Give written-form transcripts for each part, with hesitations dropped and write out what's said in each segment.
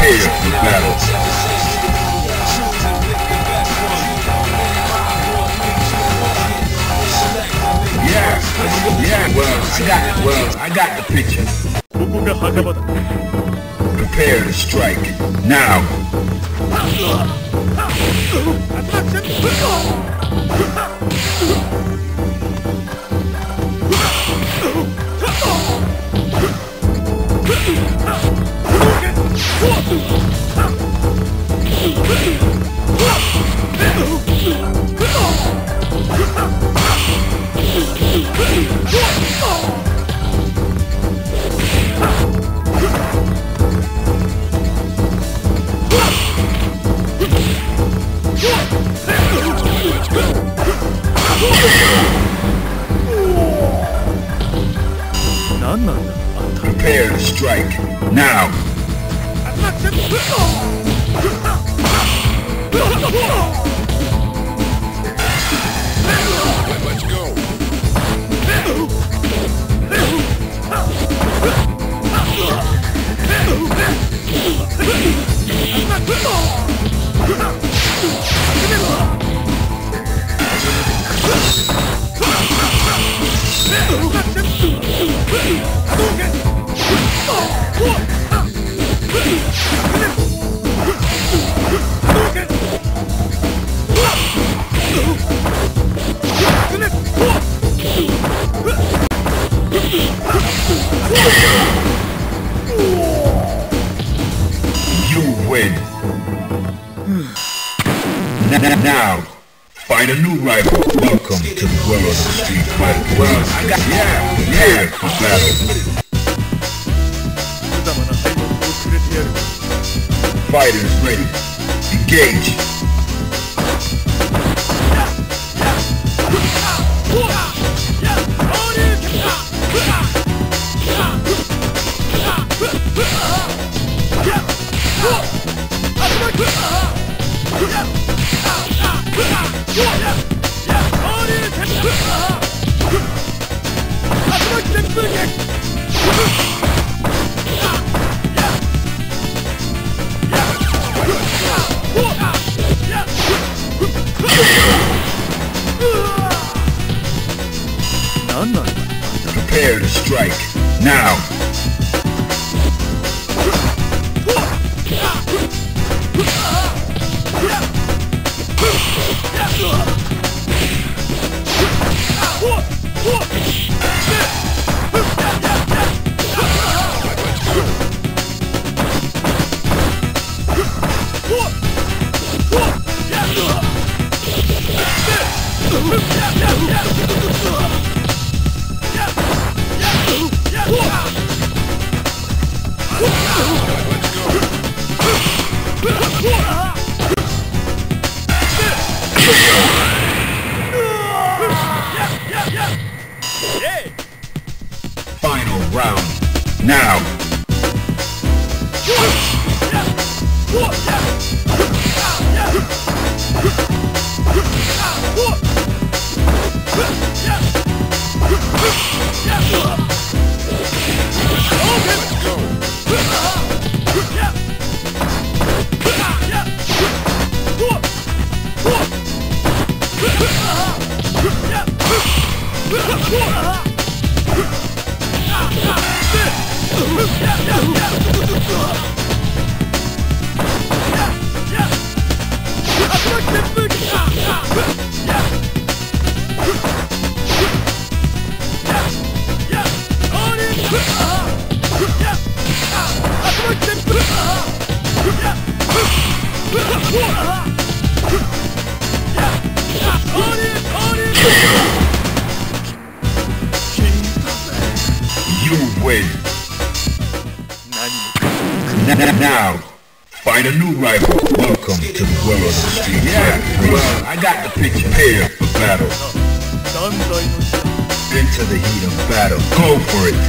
Prepare for battle. Yeah, well, I got the picture. Prepare to strike, now! Prepare to strike, now! Let's go! You win. Now, find a new rival. Welcome to the world of street fighting. Well, I got prepare for battle. Fighters ready. Engage. Prepare to strike, now! Final round, now! You win. Now, find a new rival. Welcome to the world of street fighting. Well, I got the picture. Prepare for battle. Into the heat of battle. Go for it.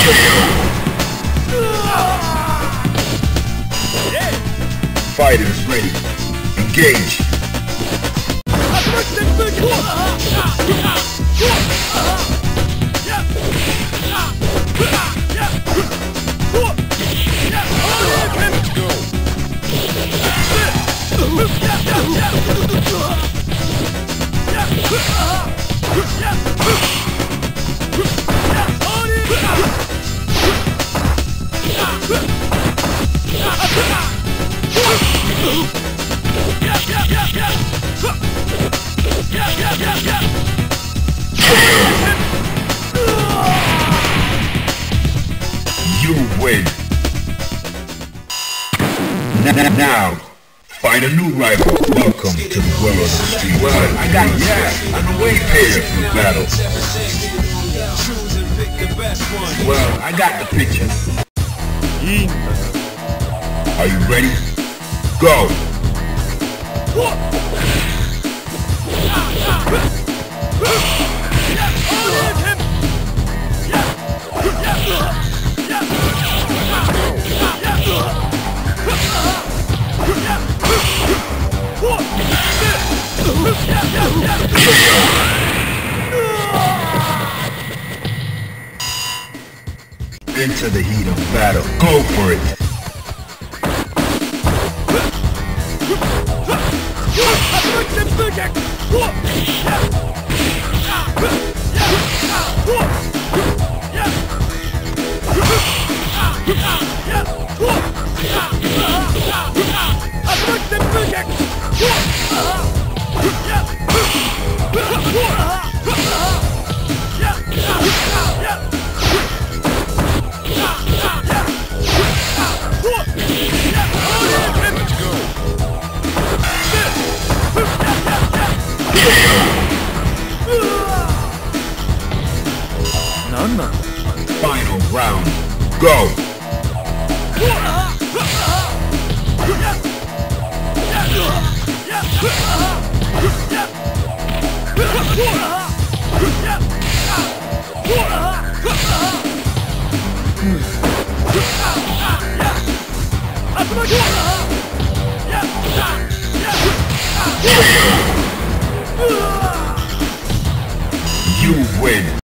Fighters ready. Engage. You win. Now, find a new rival. Welcome to the world of the street. Well, I got I'm way prepared for battle. Well, I got the picture. Are you ready? Go! Into the heat of battle. Go for it! Final round. Go! You win.